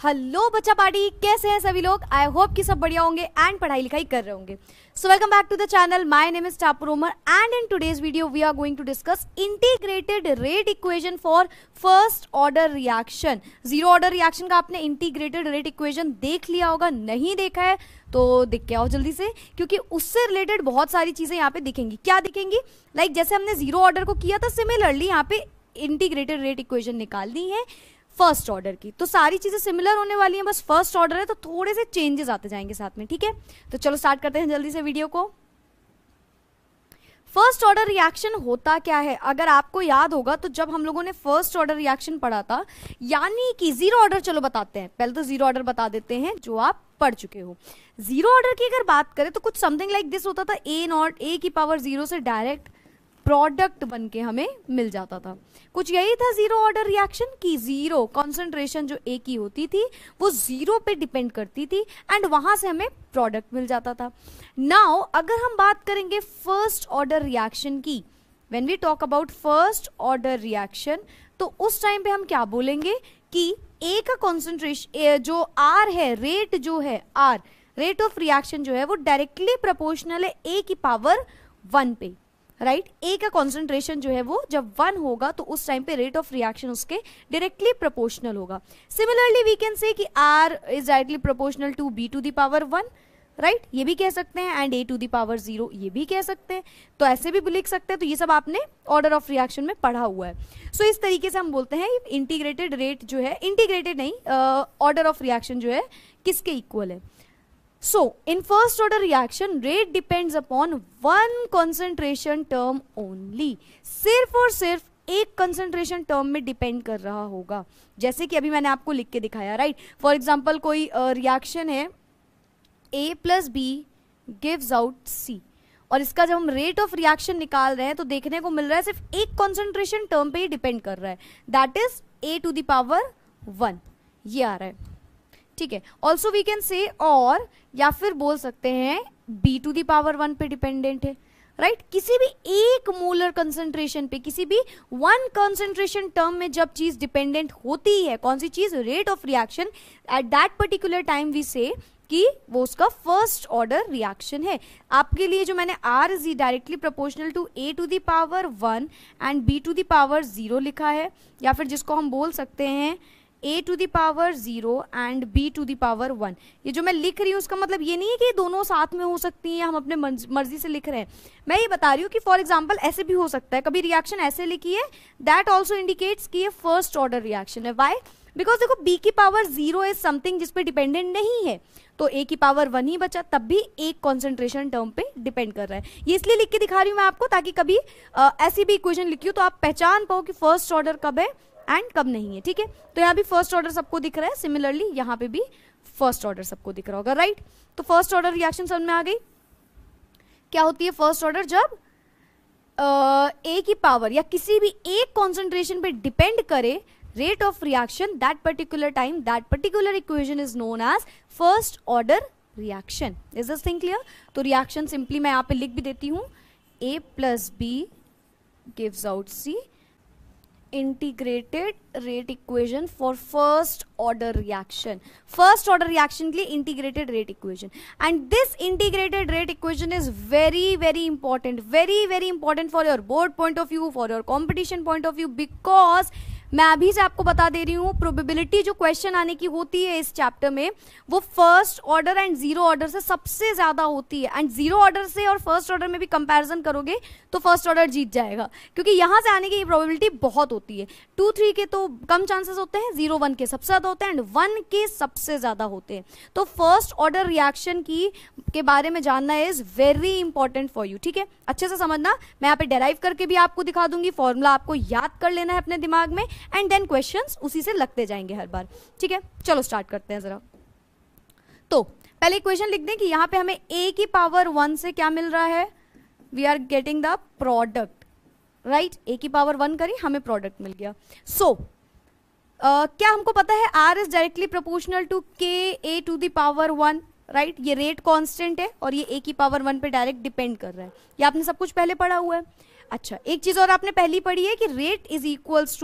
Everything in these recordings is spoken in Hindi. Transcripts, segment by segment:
हेलो बच्चा पार्टी, कैसे हैं सभी लोग। आई होप कि सब बढ़िया होंगे एंड पढ़ाई लिखाई कर रहे होंगे। So welcome back to the channel. My name is टापू रोमर and in today's video we are going to discuss integrated rate equation for first order reaction. Zero order reaction का आपने इंटीग्रेटेड रेट इक्वेशन देख लिया होगा, नहीं देखा है तो देख के आओ जल्दी से, क्योंकि उससे रिलेटेड बहुत सारी चीजें यहाँ पे दिखेंगी। क्या दिखेंगी? लाइक जैसे हमने जीरो ऑर्डर को किया था, सिमिलरली यहाँ पे इंटीग्रेटेड रेट इक्वेशन निकालनी है फर्स्ट ऑर्डर की। तो सारी चीजें सिमिलर होने वाली हैं, बस फर्स्ट ऑर्डर है तो थोड़े से चेंजेस आते जाएंगे साथ में, ठीक है। तो चलो स्टार्ट करते हैं जल्दी से वीडियो को। फर्स्ट ऑर्डर रिएक्शन होता क्या है? अगर आपको याद होगा तो जब हम लोगों ने फर्स्ट ऑर्डर रिएक्शन पढ़ा था, यानी कि जीरो ऑर्डर, चलो बताते हैं, पहले तो जीरो ऑर्डर बता देते हैं जो आप पढ़ चुके हो। जीरो ऑर्डर की अगर बात करें तो कुछ समथिंग लाइक दिस होता था, ए नॉट ए की पावर जीरो से डायरेक्ट प्रोडक्ट बन के हमें मिल जाता था। कुछ यही था जीरो ऑर्डर रिएक्शन की जीरो कॉन्सेंट्रेशन जो ए की होती थी वो जीरो पे डिपेंड करती थी एंड वहां से हमें प्रोडक्ट मिल जाता था। नाउ अगर हम बात करेंगे फर्स्ट ऑर्डर रिएक्शन की, when we talk about first order reaction, तो उस टाइम पे हम क्या बोलेंगे कि ए का कॉन्सेंट्रेशन जो आर है, रेट जो है आर, रेट ऑफ रिएक्शन जो है वो डायरेक्टली प्रोपोर्शनल है ए की पावर 1 पे, राइट। ए का कॉन्सेंट्रेशन जो है वो जब 1 होगा तो उस टाइम पे रेट ऑफ रिएक्शन उसके डायरेक्टली प्रोपोर्शनल होगा। सिमिलरली वी कैन से कि R is directly proportional to B to the power 1, right, ये भी कह सकते हैं, and A to the power 0 ये भी कह सकते हैं। तो ऐसे भी लिख सकते हैं। तो ये सब आपने ऑर्डर ऑफ रिएक्शन में पढ़ा हुआ है। सो इस तरीके से हम बोलते हैं इंटीग्रेटेड रेट जो है, इंटीग्रेटेड नहीं, ऑर्डर ऑफ रिएक्शन जो है किसके इक्वल है। So, in first order reaction, rate depends upon one concentration term only. सिर्फ और सिर्फ एक concentration term में डिपेंड कर रहा होगा। जैसे कि अभी मैंने आपको लिख के दिखाया, राइट। फॉर एग्जाम्पल कोई रिएक्शन है A plus B gives out C, और इसका जब हम रेट ऑफ रिएक्शन निकाल रहे हैं तो देखने को मिल रहा है सिर्फ एक कॉन्सेंट्रेशन टर्म पे ही डिपेंड कर रहा है, that is A to the power 1, ये आ रहा है, ठीक है। ऑल्सो वी कैन से, और या फिर बोल सकते हैं बी टू द पावर 1 पे डिपेंडेंट है, राइट। किसी भी एक मोलर कंसंट्रेशन पे, किसी भी वन कंसंट्रेशन टर्म में जब चीज डिपेंडेंट होती है, कौन सी चीज? Rate of reaction, at that particular time we say कि वो उसका फर्स्ट ऑर्डर रिएक्शन है। आपके लिए जो मैंने R is directly proportional to A to the power 1 and B to the power 0 लिखा है, या फिर जिसको हम बोल सकते हैं a to the power 0 and b to the power 1। ये जो मैं लिख रही हूँ उसका मतलब ये नहीं है कि दोनों साथ में हो सकती हैं या हम अपने मर्जी से लिख रहे हैं। मैं ये बता रही हूँ कि फॉर एग्जांपल ऐसे भी हो सकता है, कभी रिएक्शन ऐसे लिखी है, दैट ऑल्सो इंडिकेट्स कि ये फर्स्ट ऑर्डर रिएक्शन है। वाई? बिकॉज देखो b की पावर 0 इज समथिंग जिसपे डिपेंडेंट नहीं है, तो a की पावर 1 ही बचा, तब भी एक कॉन्सेंट्रेशन टर्म पे डिपेंड कर रहा है। ये इसलिए लिख के दिखा रही हूँ मैं आपको, ताकि कभी ऐसी भी इक्वेशन लिखी हो तो आप पहचान पाओ कि फर्स्ट ऑर्डर कब है एंड कब नहीं है, ठीक है। तो यहाँ भी फर्स्ट ऑर्डर सबको दिख रहा है, सिमिलरली यहाँ पे भी फर्स्ट ऑर्डर सबको दिख रहा होगा, राइट। तो फर्स्ट ऑर्डर रिएक्शन समझ में आ गई क्या होती है फर्स्ट ऑर्डर? जब ए की पावर या किसी भी एक कॉन्सेंट्रेशन पे डिपेंड करे rate of reaction, that particular time, that particular equation is known as first order reaction. Is this thing clear? तो रिएक्शन सिंपली मैं यहाँ पे लिख भी देती हूँ, A plus B gives out C, integrated rate equation for first order reaction. First order reaction के लिए integrated rate equation, and this integrated rate equation is very very important, very very important for your board point of view, for your competition point of view, because मैं अभी से आपको बता दे रही हूँ प्रोबेबिलिटी जो क्वेश्चन आने की होती है इस चैप्टर में वो first order and zero order से सबसे ज्यादा होती है। एंड जीरो ऑर्डर से और फर्स्ट ऑर्डर में भी कंपैरिजन करोगे तो फर्स्ट ऑर्डर जीत जाएगा, क्योंकि यहां से आने की प्रोबेबिलिटी बहुत होती है। 2, 3 के तो कम चांसेस होते हैं, 0, 1 के सबसे ज्यादा होते हैं, एंड 1 के सबसे ज्यादा होते हैं। तो फर्स्ट ऑर्डर रिएक्शन के बारे में जानना is very important for you, ठीक है। अच्छे से समझना, मैं यहाँ पे डेराइव करके भी आपको दिखा दूंगी, फॉर्मूला आपको याद कर लेना है अपने दिमाग में, एंड देन क्वेश्चंस उसी से लगते जाएंगे हर बार, ठीक है। चलो स्टार्ट करते हैं जरा। तो पहले इक्वेशन लिख दें कि यहाँ पे हमें a की पावर 1 से क्या मिल रहा है, we are getting the product, right. a की पावर 1 करी, हमें प्रोडक्ट मिल गया। सो क्या हमको पता है r is directly proportional to k a to the power 1, right. ये रेट कांस्टेंट है और ये a की पावर 1 पे डायरेक्ट डिपेंड कर रहा है, ये आपने सब कुछ पहले पढ़ा हुआ है। अच्छा, एक चीज और आपने पहली पढ़ी है कि rate is equals to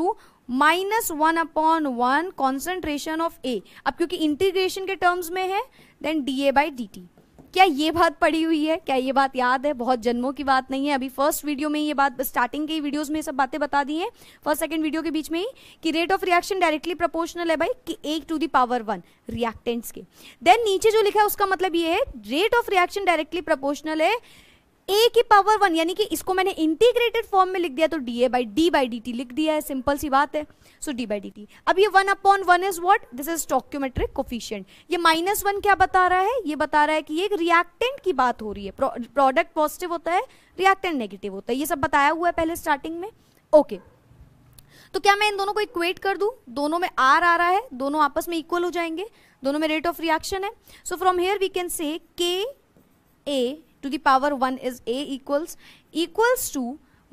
-1/1 concentration of A. अब क्योंकि इंटीग्रेशन के टर्म्स में है, देन dA/dt। क्या ये बात पड़ी हुई है? क्या ये बात याद है? बहुत जन्मों की बात नहीं है, अभी फर्स्ट वीडियो में ये बात, स्टार्टिंग के वीडियोस में ये सब बातें बता दी हैं, फर्स्ट सेकंड वीडियो के बीच में ही, कि rate of reaction directly proportional है भाई कि 1⁻1 रिएक्टेंट्स के। देन नीचे जो लिखा है उसका मतलब ये है rate of reaction directly proportional है a⁻1, यानी कि इसको मैंने इंटीग्रेटेड फॉर्म में लिख दिया तो dA/d/dt लिख दिया है, सिंपल सी बात है। सो d/dt। अब ये 1/1 is what? This is stoichiometric coefficient. ये -1 क्या बता रहा है? ये बता रहा है कि ये एक रिएक्टेंट की बात हो रही है, प्रोडक्ट पॉजिटिव होता है, रिएक्टेंट नेगेटिव होता है, ये सब बताया हुआ है पहले स्टार्टिंग में। ओके, तो क्या मैं इन दोनों को इक्वेट कर दूं? दोनों में R आ रहा है, दोनों आपस में इक्वल हो जाएंगे, दोनों में रेट ऑफ रिएक्शन है। So from here we can say Ka⁻1 is A equals to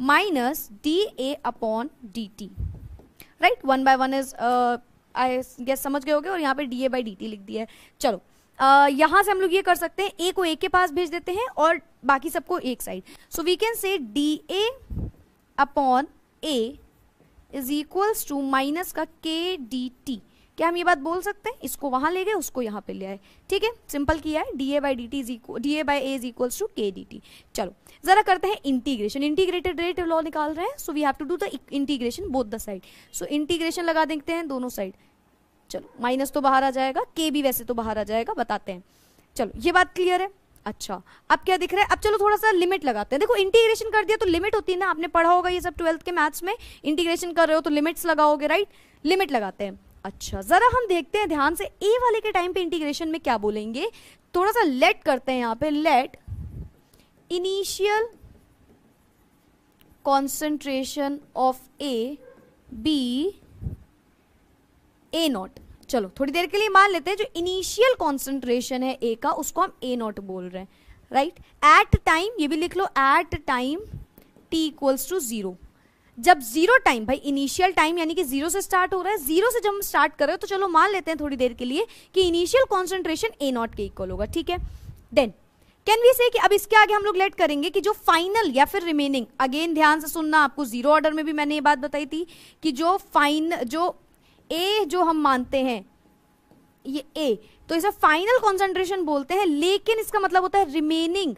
-dA/dt, right. 1/1 is I guess समझ गए होगे, और यहाँ पे dA/dt लिख दिया है। चलो यहां से हम लोग ये कर सकते हैं, A को A के पास भेज देते हैं और बाकी सबको एक side. So we can say dA/A is equals to minus का kdt। क्या हम ये बात बोल सकते हैं? इसको वहां ले गए, उसको यहाँ पे ले आए, ठीक है, सिंपल किया है। dA/dt dA/A is equals to kdt। चलो जरा करते हैं इंटीग्रेशन, इंटीग्रेटेड रेट लॉ निकाल रहे हैं, so we have to do the integration both the side. So integration लगा देते हैं दोनों साइड। चलो माइनस तो बाहर आ जाएगा, k भी वैसे तो बाहर आ जाएगा, बताते हैं। चलो ये बात क्लियर है। अच्छा अब क्या दिख रहा है? अब चलो थोड़ा सा लिमिट लगाते हैं। देखो इंटीग्रेशन कर दिया तो लिमिट होती है ना, आपने पढ़ा होगा ये सब 12th के मैथ्स में, इंटीग्रेशन कर रहे हो तो लिमिट्स लगाओगे, राइट। लिमिट लगाते हैं। अच्छा जरा हम देखते हैं ध्यान से ए वाले के टाइम पे इंटीग्रेशन में क्या बोलेंगे। थोड़ा सा लेट करते हैं यहाँ पे, let initial concentration of A be A0। चलो थोड़ी देर के लिए मान लेते हैं जो इनिशियल कॉन्सेंट्रेशन है ए का उसको हम A0 बोल रहे हैं, राइट। एट टाइम, ये भी लिख लो, at time t equals to 0। जब 0 टाइम, भाई इनिशियल टाइम यानी कि 0 से स्टार्ट हो रहा है, 0 से जब हम स्टार्ट कर रहे हो तो चलो मान लेते हैं थोड़ी देर के लिए कि इनिशियल कॉन्सेंट्रेशन A0 के इक्वल होगा, ठीक है। देन कैन वी से कि अब इसके आगे हम लोग लेट करेंगे कि जो फाइनल या फिर रिमेनिंग, अगेन ध्यान से सुनना, आपको जीरो ऑर्डर में भी मैंने ये बात बताई थी कि जो ए जो हम मानते हैं ये ए, तो इसे फाइनल कॉन्सेंट्रेशन बोलते हैं, लेकिन इसका मतलब होता है रिमेनिंग।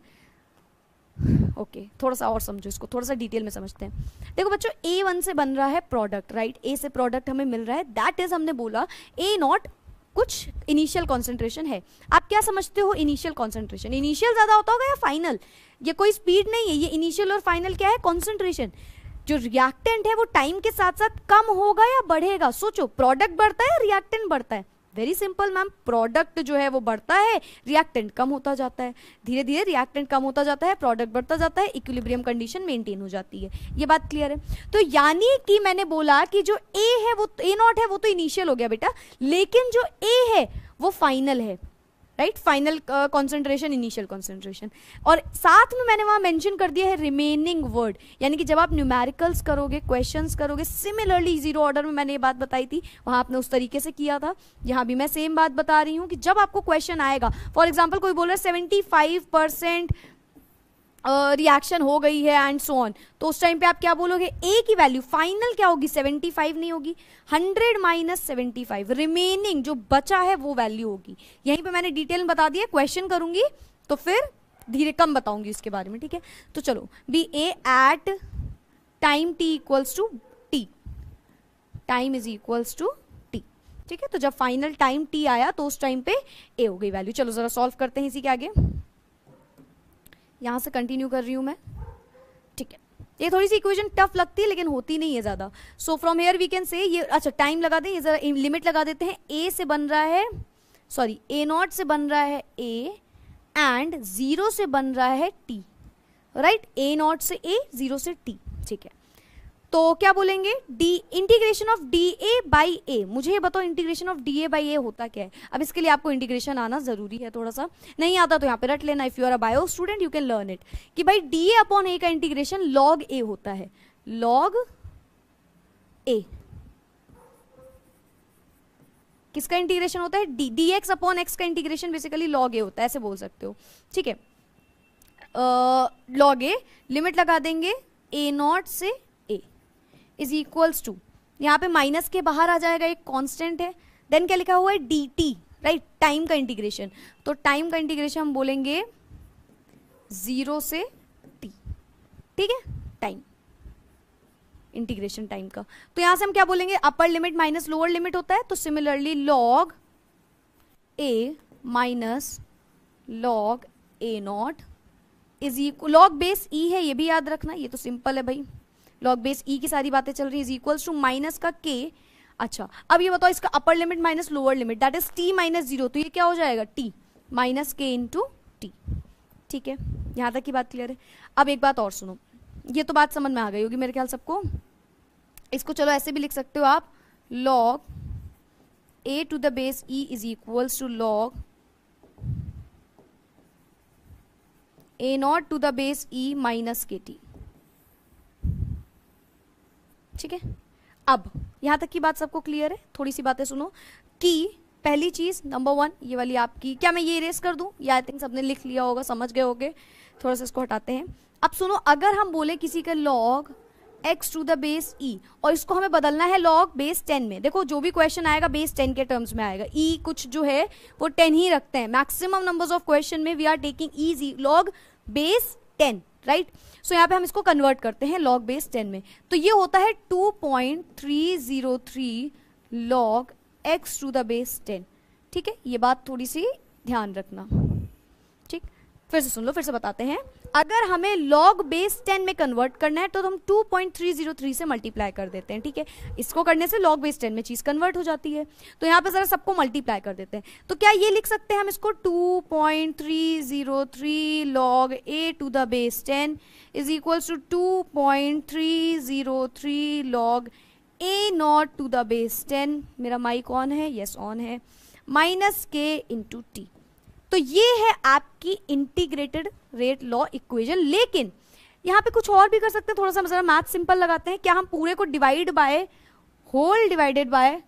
ओके थोड़ा सा और समझो इसको, थोड़ा सा डिटेल में समझते हैं। देखो बच्चों A1 से बन रहा है प्रोडक्ट, राइट, ए से प्रोडक्ट हमें मिल रहा है, दैट इज हमने बोला A0 कुछ इनिशियल कॉन्सेंट्रेशन है। आप क्या समझते हो इनिशियल कॉन्सेंट्रेशन? इनिशियल ज्यादा होता होगा या फाइनल? ये कोई स्पीड नहीं है, ये इनिशियल और फाइनल क्या है? कॉन्सेंट्रेशन। जो रिएक्टेंट है वो टाइम के साथ साथ कम होगा या बढ़ेगा? सोचो, प्रोडक्ट बढ़ता है या रिएक्टेंट बढ़ता है? वेरी सिंपल मैम, प्रोडक्ट जो है वो बढ़ता है, रिएक्टेंट कम होता जाता है, धीरे धीरे रिएक्टेंट कम होता जाता है, प्रोडक्ट बढ़ता जाता है, इक्विलिब्रियम कंडीशन मेंटेन हो जाती है। ये बात क्लियर है? तो यानी कि मैंने बोला कि जो ए है वो A0 है वो तो इनिशियल हो गया बेटा, लेकिन जो ए है वो फाइनल है, right, final concentration, initial concentration. और साथ में मैंने वहां मेंशन कर दिया है रिमेनिंग वर्ड, यानी कि जब आप न्यूमेरिकल्स करोगे, क्वेश्चंस करोगे, सिमिलरली जीरो ऑर्डर में मैंने ये बात बताई थी, वहां आपने उस तरीके से किया था, यहाँ भी मैं सेम बात बता रही हूँ कि जब आपको क्वेश्चन आएगा, फॉर एग्जाम्पल कोई बोल रहा है 75% रिएक्शन हो गई है एंड सो ऑन, तो उस टाइम पे आप क्या बोलोगे? ए की वैल्यू फाइनल क्या होगी? 75 नहीं होगी, 100 माइनस 75, रिमेनिंग जो बचा है वो वैल्यू होगी। यहीं पे मैंने डिटेल में बता दिया, क्वेश्चन करूंगी तो फिर धीरे कम बताऊंगी इसके बारे में, ठीक है। तो चलो be A at time T equals to T, time is equals to T, ठीक है। तो जब फाइनल टाइम टी आया तो उस टाइम पे ए हो गई वैल्यू। चलो जरा सॉल्व करते हैं इसी के आगे, यहां से कंटिन्यू कर रही हूं मैं, ठीक है। ये थोड़ी सी इक्वेशन टफ लगती है लेकिन होती नहीं है ज्यादा। So from here we can say ये, अच्छा टाइम लगा दें, ये जरा लिमिट लगा देते हैं। ए से बन रहा है, सॉरी A0 से बन रहा है ए एंड 0 से बन रहा है टी, राइट, A0 से ए, 0 से टी, ठीक है। तो क्या बोलेंगे? The integration of dA/A। मुझे ये बताओ इंटीग्रेशन ऑफ dA/A होता क्या है? अब इसके लिए आपको इंटीग्रेशन आना जरूरी है, थोड़ा सा नहीं आता तो यहाँ पे रट लेना, if you are a bio student you can learn it, कि भाई dA/A का इंटीग्रेशन log A होता है, log A। किसका इंटीग्रेशन होता है? dx/x का इंटीग्रेशन बेसिकली log A होता है, ऐसे बोल सकते हो, ठीक है। log A, लिमिट लगा देंगे A0 से इज इक्वल्स टू, यहाँ पे माइनस के बाहर आ जाएगा, एक कांस्टेंट है, देन क्या लिखा हुआ है dt, राइट, टाइम का इंटीग्रेशन। तो टाइम का इंटीग्रेशन हम बोलेंगे 0 से t, ठीक है, टाइम इंटीग्रेशन टाइम का। तो यहां से हम क्या बोलेंगे, upper limit minus lower limit होता है, तो similarly log a minus log a not is equal, log base e है, ये भी याद रखना, ये तो सिंपल है भाई, लॉग बेस e की सारी बातें चल रही है, इज इक्वल्स टू माइनस का k। अच्छा अब ये बताओ, इसका upper limit minus lower limit that is t minus 0, तो ये क्या हो जाएगा t minus k into T, ठीक है, यहां तक की बात क्लियर है। अब एक बात और सुनो, ये तो बात समझ में आ गई होगी मेरे ख्याल सबको। इसको चलो ऐसे भी लिख सकते हो आप, log a to the base e is equals to log a not to the base e minus के टी, ठीक है। अब यहां तक की बात सबको क्लियर है? थोड़ी सी बातें सुनो कि पहली चीज नंबर 1 ये वाली आपकी, क्या मैं ये इरेज कर दूं, या आई थिंक सबने लिख लिया होगा, समझ गए होगे, थोड़ा सा इसको हटाते हैं। अब सुनो, अगर हम बोले किसी का log x to the base e और इसको हमें बदलना है log बेस 10 में, देखो जो भी क्वेश्चन आएगा बेस 10 के टर्म्स में आएगा, e कुछ जो है वो 10 ही रखते हैं, मैक्सिमम नंबर्स ऑफ क्वेश्चन में we are taking e log base 10, right. So यहाँ पे हम इसको कन्वर्ट करते हैं log बेस 10 में, तो ये होता है 2.303 log x to the base 10, ठीक है, ये बात थोड़ी सी ध्यान रखना, ठीक। फिर से सुन लो, फिर से बताते हैं, अगर हमें log बेस 10 में कन्वर्ट करना है तो हम 2.303 से मल्टीप्लाई कर देते हैं, ठीक है, इसको करने से log बेस 10 में चीज कन्वर्ट हो जाती है। तो यहाँ पे जरा सबको मल्टीप्लाई कर देते हैं, तो क्या ये लिख सकते हैं हम इसको 2.303 log a to the base 10 is equals to 2.303 log a not to the base 10, मेरा माइक ऑन है, यस ऑन है, माइनस के इंटू टी। तो ये है आपकी इंटीग्रेटेड रेट लॉ इक्वेशन। लेकिन यहाँ पे कुछ और भी कर सकते हैं, थोड़ा सा जरा मैथ सिंपल लगाते हैं, क्या हम पूरे को divide by whole divided by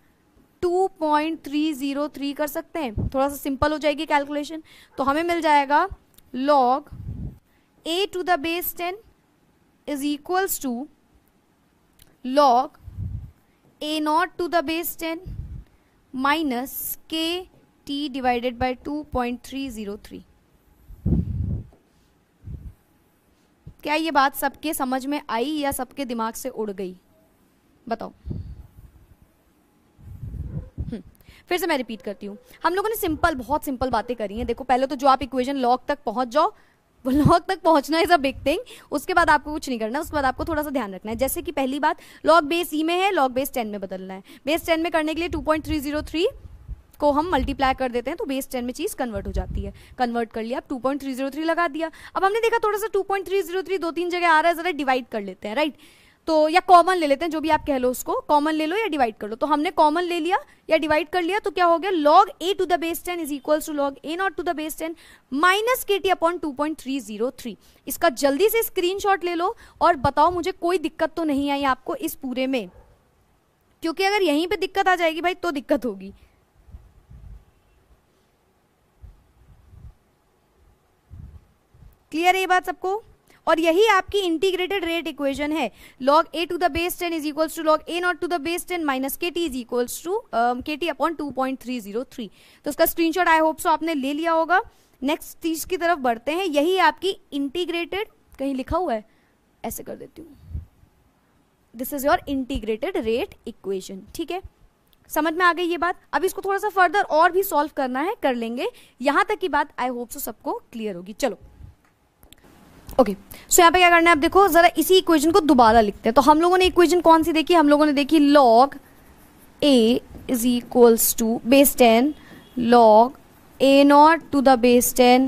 2.303 कर सकते हैं, थोड़ा सा सिंपल हो जाएगी कैलकुलेशन। तो हमें मिल जाएगा log a to the base 10 is equals to log a not to the base 10 minus K t divided by 2.303। क्या ये बात सबके समझ में आई या सबके दिमाग से उड़ गई, बताओ। फिर से मैं रिपीट करती हूँ, हम लोगों ने सिंपल, बहुत सिंपल बातें करी हैं। देखो पहले तो जो आप इक्वेशन लॉग तक पहुंच जाओ, वो लॉग तक पहुंचना इज अ बिग थिंग, उसके बाद आपको कुछ नहीं करना, उसके बाद आपको थोड़ा सा ध्यान रखना है। जैसे कि पहली बात, लॉग बेस ई में है, लॉग बेस 10 में बदलना है। बेस 10 में करने के लिए 2.303 को हम मल्टीप्लाई कर देते हैं तो बेस 10 में चीज कन्वर्ट हो जाती है। कन्वर्ट कर लिया, अब 2.303 लगा दिया। अब हमने देखा थोड़ा सा 2.303 2-3 जगह आ रहा है, जरा डिवाइड कर लेते हैं, राइट। तो या कॉमन ले लेते हैं, जो भी आप कह लो उसको, कॉमन ले लो या डिवाइड कर लो। तो हमने कॉमन ले लिया या डिवाइड कर लिया, तो क्या हो गया, log a to the base 10 is equals to log a not to the base 10 minus के टी अपॉन 2.303। इसका जल्दी से स्क्रीनशॉट ले लो और बताओ मुझे कोई दिक्कत तो नहीं आई आपको इस पूरे में, क्योंकि अगर यहीं पे दिक्कत आ जाएगी भाई तो दिक्कत होगी। क्लियर है ये बात सबको? और यही आपकी इंटीग्रेटेड रेट इक्वेशन है, log a to the base 10 is equals to log a not to the base 10 minus के T is equals to K T upon 2.303। तो उसका स्क्रीनशॉट आई होप सो आपने ले लिया होगा। नेक्स्ट चीज की तरफ बढ़ते हैं, यही आपकी इंटीग्रेटेड, कहीं लिखा हुआ है, ऐसे कर देती हूँ, this is your integrated rate equation, ठीक है। समझ में आ गई ये बात? अब इसको थोड़ा सा फर्दर और भी सॉल्व करना है, कर लेंगे। यहां तक की बात आई होप सो सबको क्लियर होगी। चलो ओके, सो यहाँ पे क्या करना है, आप देखो जरा इसी इक्वेशन को दोबारा लिखते हैं। तो हम लोगों ने इक्वेशन कौन सी देखी, हम लोगों ने देखी log a is equals to base 10 log a not to the base 10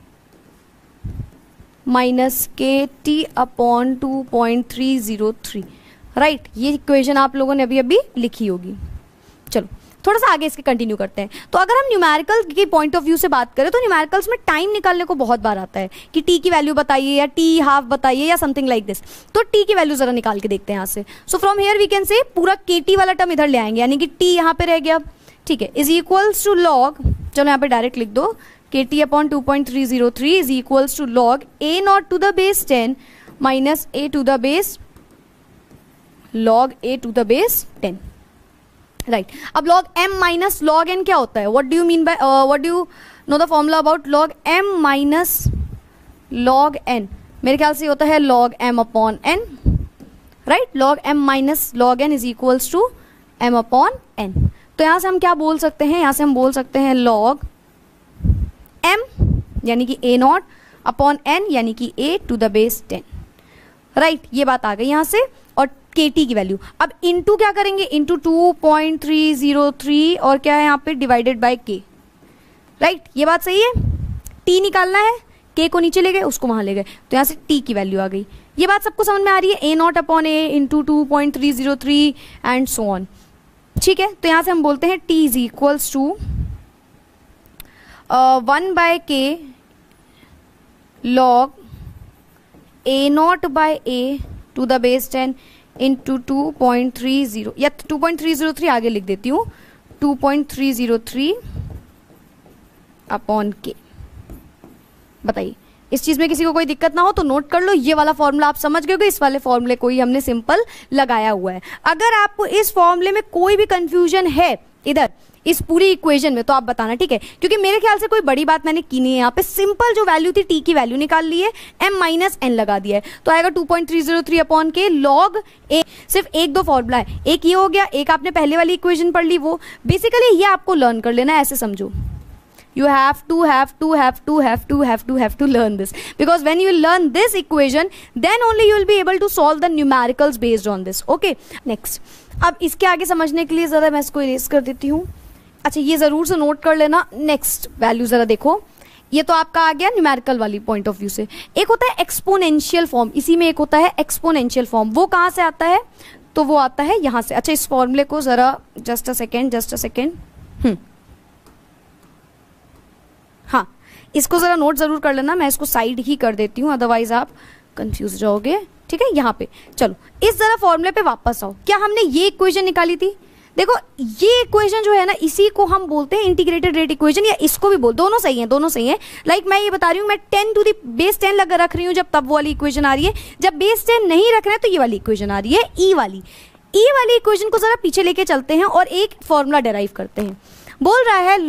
minus के टी अपॉन 2.303, राइट। ये इक्वेशन आप लोगों ने अभी अभी लिखी होगी। चलो थोड़ा सा आगे इसके कंटिन्यू करते हैं। तो अगर हम न्यूमेरिकल के पॉइंट ऑफ व्यू से बात करें तो न्यूमेरिकल्स में टाइम निकालने को बहुत बार आता है कि टी की वैल्यू बताइए या टी हाफ बताइए या समथिंग लाइक दिस। तो टी की वैल्यू जरा निकाल के देखते हैं यहाँ से। So from here we can say पूरा के टी वाला टर्म इधर ले आएंगे, यानी कि टी यहाँ पे रह गया, ठीक है, इज इक्वल्स टू लॉग, चलो यहाँ पे डायरेक्ट लिख दो, k T upon 2.303 is equals to log a not to the base 10 minus a to the base log a to the base 10, right. अब log m minus log n क्या होता है? What do you mean by, what do you know the formula about log m minus log n? मेरे ख्याल से होता है log m upon n, right. log m minus log n is equals to m upon n। तो यहां से हम क्या बोल सकते हैं? यहां से हम बोल सकते हैं log m यानी कि a नॉट अपॉन n यानी कि a to the base 10, right. ये बात आ गई यहां से। और kt की वैल्यू अब इंटू क्या करेंगे? इंटू 2.303 और क्या है यहाँ पे? Divided by k, right. ये बात सही है। t निकालना है, k को नीचे ले गए, उसको वहां ले गए, तो यहाँ से t की वैल्यू आ गई। ये बात सबको समझ में आ रही है? a not upon a into 2.303 and so on, ठीक है। तो यहाँ से हम बोलते हैं t is equals to 1/k log a not by a to the base 10 into 2.30 या 2.303 आगे लिख देती हूँ, 2.303 अपॉन के। बताइए, इस चीज में किसी को कोई दिक्कत ना हो तो नोट कर लो। ये वाला फॉर्मूला आप समझ गए, इस वाले फॉर्मूले को ही हमने सिंपल लगाया हुआ है। अगर आपको इस फॉर्मूले में कोई भी कंफ्यूजन है इधर इस पूरी इक्वेशन में तो आप बताना, ठीक है। क्योंकि मेरे ख्याल से कोई बड़ी बात मैंने की नहीं है। यहाँ पे सिंपल जो वैल्यू थी टी की वैल्यू निकाल ली है, m माइनस n लगा दिया है, तो आएगा 2.303 अपॉन के log a। सिर्फ एक दो फॉर्मूला है, एक ये हो गया, एक आपने पहले वाली इक्वेशन पढ़ ली, वो बेसिकली ये आपको लर्न कर लेना है, ऐसे समझो। You have to learn this, because when you learn this equation then only you will be able to solve the numericals based on this. Okay, next। अब इसके आगे समझने के लिए जरा मैं इसको इरेज कर देती हूँ। अच्छा, ये जरूर से नोट कर लेना। नेक्स्ट वैल्यू जरा देखो, ये तो आपका आ गया न्यूमेरिकल वाली पॉइंट ऑफ व्यू से। एक होता है एक्सपोनेंशियल फॉर्म, इसी में एक होता है एक्सपोनेंशियल फॉर्म। वो कहाँ से आता है? तो वो आता है यहाँ से। अच्छा, इस फॉर्मूले को जरा जस्ट अ सेकेंड हाँ, इसको जरा नोट जरूर कर लेना। मैं इसको साइड ही कर देती हूँ, अदरवाइज आप कंफ्यूज जाओगे, ठीक है। यहाँ पे चलो, इस जरा फॉर्मूले पे वापस आओ। क्या हमने ये इक्वेशन निकाली थी? देखो, ये इक्वेशन जो है ना, इसी को हम बोलते हैं इंटीग्रेटेड रेट इक्वेशन, या इसको भी दोनों सही है, दोनों सही है। लाइक मैं ये बता रही हूँ, मैं 10 टू द बेस 10 लगा रख रही हूँ जब तब वो वाली इक्वेशन आ रही है। जब बेस 10 नहीं रख रहे हैं तो ये वाली इक्वेशन आ रही है, ई वाली इक्वेशन को जरा पीछे लेके चलते हैं और एक फॉर्मूला डेराइव करते हैं। बोल रहा है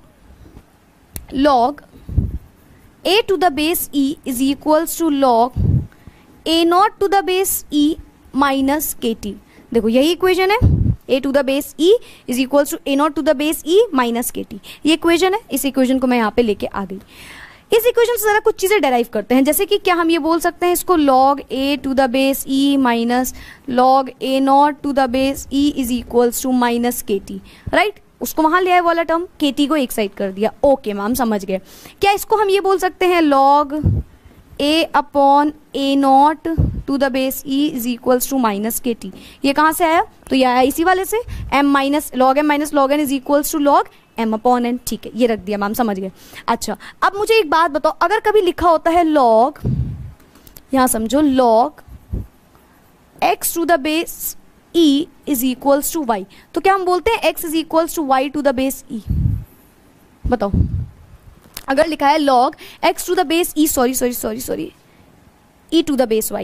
log a to the base e is equals to log a naught to the base e minus kt। देखो, यही इक्वेशन है, a to the base e is equals to a naught to the base e minus kt। ये इक्वेशन है, इस इक्वेशन को मैं यहाँ पे लेके आ गई। इस इक्वेशन से जरा कुछ चीजें डेराइव करते हैं, जैसे कि क्या हम ये बोल सकते हैं इसको log a to the base e minus log a naught to the base e is equals to minus kt, right. उसको वहां ले आए वाला टर्म, kt को एक साइड कर दिया। ओके मैम, समझ गए। क्या इसको हम ये बोल सकते हैं log a upon a not to the base e is equals to minus kt। ये कहाँ से आया? तो ये आया इसी वाले से, m minus log m minus log n is equals to log m upon n, ठीक है। ये रख दिया मैम, समझ गए। अच्छा, अब मुझे एक बात बताओ, अगर कभी लिखा होता है log, यहाँ समझो, log x to the base e is equals to y, तो क्या हम बोलते हैं x is equals to y to the base e? बताओ, अगर लिखा है log x to the base e, sorry e to the base y,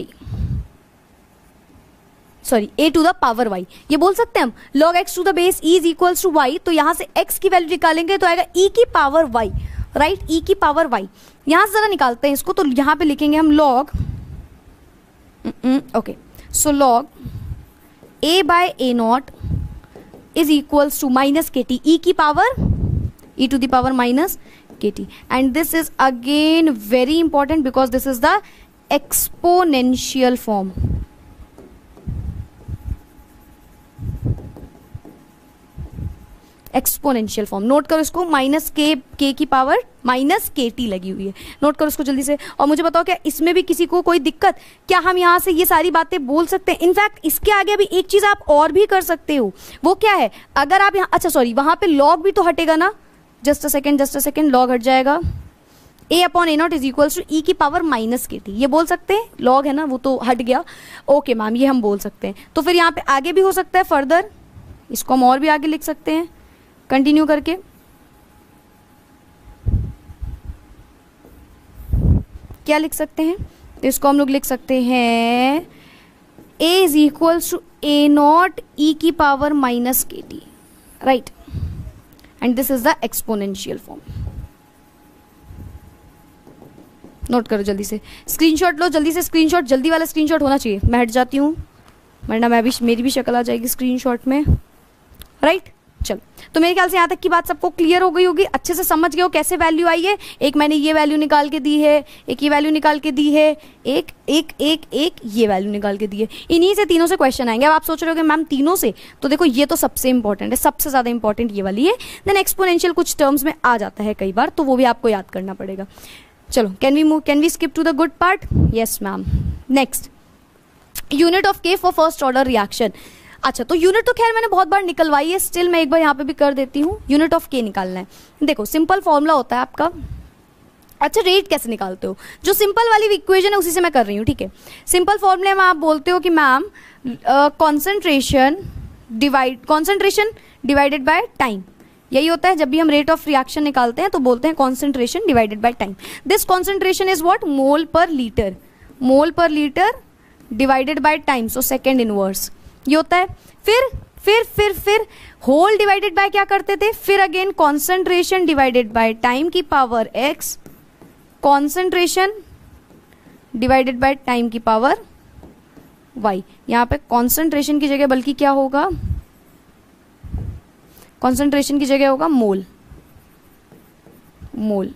sorry a to the power y, ये बोल सकते हैं हम log x to the base e is equals to y। तो यहां से x की वैल्यू निकालेंगे तो आएगा e की पावर y, राइट, e की पावर y। यहां से जरा निकालते हैं इसको, तो यहां पे लिखेंगे हम log, okay, so log a by a naught is equals to minus kt, e की power e to the power minus kt, and this is again very important because this is the exponential form। Exponential form note करो इसको, माइनस के की पावर माइनस kt लगी हुई है, नोट करो इसको जल्दी से। और मुझे बताओ, क्या इसमें भी किसी को कोई दिक्कत? क्या हम यहाँ से ये सारी बातें बोल सकते हैं? इनफैक्ट इसके आगे अभी एक चीज आप और भी कर सकते हो, वो क्या है? अगर आप यहाँ, अच्छा सॉरी, वहां पे log भी तो हटेगा ना, जस्ट अ सेकेंड, log हट जाएगा। a upon a not is equals to e की पावर माइनस kt, ये बोल सकते हैं, log है ना, वो तो हट गया। ओके मैम, ये हम बोल सकते हैं। तो फिर यहाँ पे आगे भी हो सकता है फर्दर, इसको हम और भी आगे लिख सकते हैं कंटिन्यू करके। क्या लिख सकते हैं? तो इसको हम लोग लिख सकते हैं a is equals to a not e की पावर माइनस के t, right, and this is the exponential form. Note करो जल्दी से, स्क्रीनशॉट लो जल्दी से, स्क्रीनशॉट जल्दी वाला स्क्रीनशॉट होना चाहिए। मैं हट जाती हूँ वरना मेरी भी शक्ल आ जाएगी स्क्रीनशॉट में, राइट। चलो, तो मेरे ख्याल से यहाँ तक की बात सबको क्लियर हो गई होगी, अच्छे से समझ गए हो कैसे वैल्यू आई है। एक मैंने ये वैल्यू निकाल के दी है, एक ये वैल्यू निकाल के दी है, एक एक एक एक ये वैल्यू निकाल के दी है। इन्हीं से तीनों से क्वेश्चन आएंगे। अब आप सोच रहे हो कि मैम तीनों से, तो देखो ये तो सबसे इंपॉर्टेंट है, सबसे ज़्यादा इंपॉर्टेंट ये वाली है। देन एक्सपोनेंशियल कुछ टर्म्स में आ जाता है कई बार, तो वो भी आपको याद करना पड़ेगा। चलो, can we skip to the good part? Yes ma'am. Next, unit of k for first order reaction. अच्छा, तो यूनिट तो खैर मैंने बहुत बार निकलवाई है, स्टिल मैं एक बार यहाँ पे भी कर देती हूँ। यूनिट ऑफ के निकालना है, देखो सिंपल फॉर्मूला होता है आपका। अच्छा, रेट कैसे निकालते हो? जो सिंपल वाली इक्वेशन है उसी से मैं कर रही हूँ, ठीक है। सिंपल फॉर्मूले में आप बोलते हो कि ma'am concentration divided by time, यही होता है। जब भी हम रेट ऑफ रिएक्शन निकालते हैं तो बोलते हैं concentration divided by time. This concentration is what? Mole per litre, mole per litre divided by time, so second inverse ये होता है। फिर होल डिवाइडेड बाय क्या करते थे? फिर again concentration divided by time की power x, concentration divided by time की पावर y। यहां पे कॉन्सेंट्रेशन की जगह बल्कि क्या होगा? कॉन्सेंट्रेशन की जगह होगा मोल, मोल